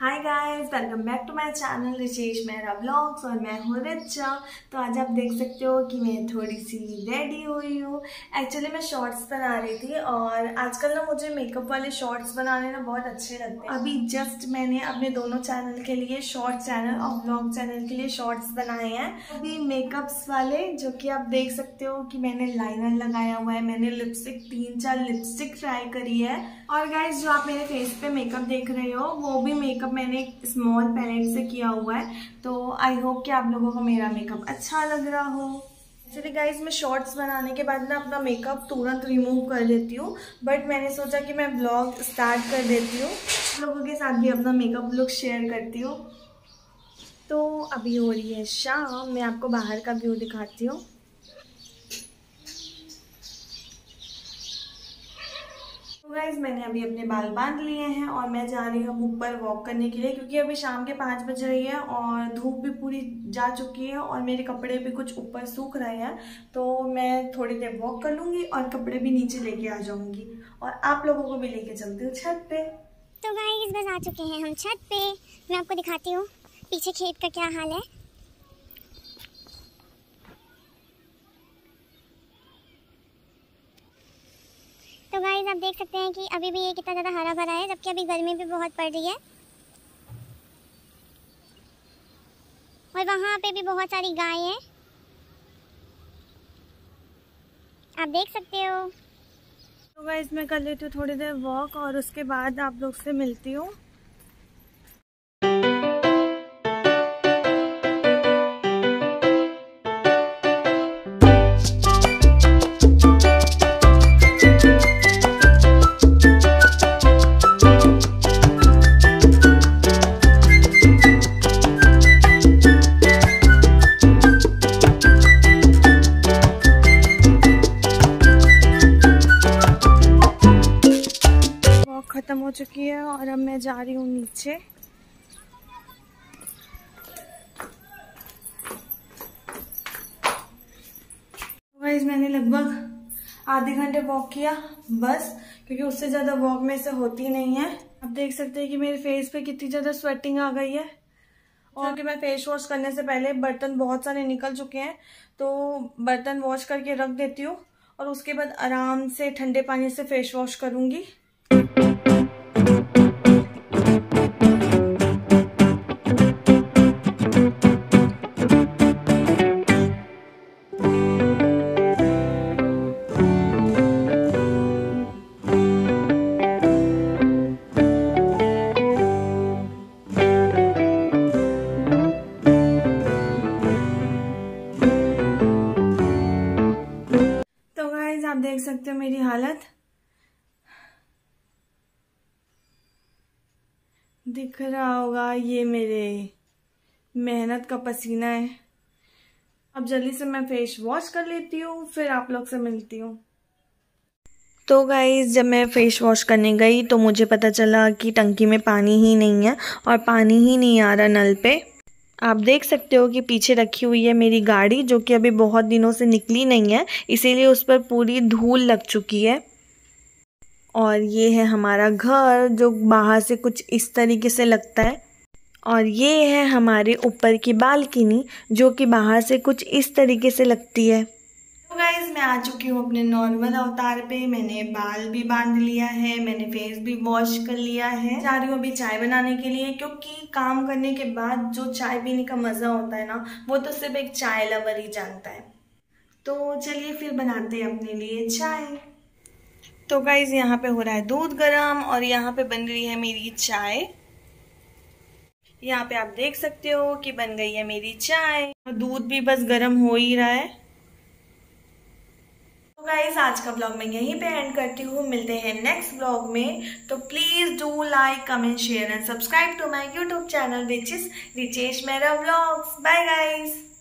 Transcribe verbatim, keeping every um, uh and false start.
Hi guys, welcome back to my channel Richesh Mehra vlogs और मैं हूँ रिचा। तो आज आप देख सकते हो कि मैं थोड़ी सी रेडी हुई हूँ। एक्चुअली मैं शॉर्ट्स बना रही थी और आजकल ना मुझे मेकअप वाले शॉर्ट्स बनाने ना बहुत अच्छे लगते हैं। अभी जस्ट मैंने अपने दोनों चैनल के लिए शॉर्ट चैनल और व्लॉग चैनल के लिए शॉर्ट्स बनाए हैं अभी मेकअप्स वाले, जो कि आप देख सकते हो कि मैंने लाइनर लगाया हुआ है, मैंने लिपस्टिक तीन चार लिपस्टिक ट्राई करी है। और गाइज जो आप मेरे फेस पे मेकअप देख रहे हो वो भी मेकअप मैंने स्मॉल पैलेट से किया हुआ है। तो आई होप कि आप लोगों को मेरा मेकअप अच्छा लग रहा हो। एक्चुअली गाइज मैं शॉर्ट्स बनाने के बाद ना अपना मेकअप तुरंत रिमूव कर लेती हूँ, बट मैंने सोचा कि मैं ब्लॉग स्टार्ट कर देती हूँ, लोगों के साथ भी अपना मेकअप लुक शेयर करती हूँ। तो अभी हो रही है शाम, मैं आपको बाहर का व्यू दिखाती हूँ। गाइज मैंने अभी अपने बाल बांध लिए हैं और मैं जा रही हूँ ऊपर वॉक करने के लिए, क्योंकि अभी शाम के पाँच बज रही है और धूप भी पूरी जा चुकी है और मेरे कपड़े भी कुछ ऊपर सूख रहे हैं। तो मैं थोड़ी देर वॉक कर लूँगी और कपड़े भी नीचे लेके आ जाऊँगी और आप लोगों को भी लेके चलती हूँ छत पे। तो गाइज बस आ चुके हैं हम छत पे। मैं आपको दिखाती हूँ पीछे खेत का क्या हाल है। तो गाइस आप देख सकते हैं कि अभी भी ये कितना ज़्यादा हरा भरा है, जबकि अभी गर्मी भी बहुत पड़ रही है और वहाँ पे भी बहुत सारी गाय हैं, आप देख सकते हो। तो गाइस मैं कर लेती हूँ थोड़ी देर वॉक और उसके बाद आप लोग से मिलती हूँ। खत्म हो चुकी है और अब मैं जा रही हूँ नीचे। गाइस मैंने लगभग आधे घंटे वॉक किया बस, क्योंकि उससे ज्यादा वॉक में से होती नहीं है। आप देख सकते हैं कि मेरे फेस पे कितनी ज्यादा स्वेटिंग आ गई है और कि मैं फेस वॉश करने से पहले बर्तन बहुत सारे निकल चुके हैं, तो बर्तन वॉश करके रख देती हूँ और उसके बाद आराम से ठंडे पानी से फेस वॉश करूंगी। आप देख सकते हो मेरी हालत, दिख रहा होगा, ये मेरे मेहनत का पसीना है। अब जल्दी से मैं फेस वॉश कर लेती हूँ, फिर आप लोग से मिलती हूँ। तो गाइज जब मैं फेस वॉश करने गई तो मुझे पता चला कि टंकी में पानी ही नहीं है और पानी ही नहीं आ रहा नल पे। आप देख सकते हो कि पीछे रखी हुई है मेरी गाड़ी, जो कि अभी बहुत दिनों से निकली नहीं है, इसीलिए उस पर पूरी धूल लग चुकी है। और ये है हमारा घर, जो बाहर से कुछ इस तरीके से लगता है। और ये है हमारे ऊपर की बालकनी, जो कि बाहर से कुछ इस तरीके से लगती है। तो गाइज मैं आ चुकी हूँ अपने नॉर्मल अवतार पे। मैंने बाल भी बांध लिया है, मैंने फेस भी वॉश कर लिया है। जा रही हूँ अभी चाय बनाने के लिए, क्योंकि काम करने के बाद जो चाय पीने का मजा होता है ना, वो तो सिर्फ एक चाय लवर ही जानता है। तो चलिए फिर बनाते हैं अपने लिए चाय। तो गाइज यहाँ पे हो रहा है दूध गरम और यहाँ पे बन रही है मेरी चाय। यहाँ पे आप देख सकते हो कि बन गई है मेरी चाय, दूध भी बस गरम हो ही रहा है। तो गाइस आज का ब्लॉग मैं यहीं पे एंड करती हूँ, मिलते हैं नेक्स्ट ब्लॉग में। तो please do like, comment, share and subscribe to my YouTube channel which is Richesh Mehra vlogs. Bye guys.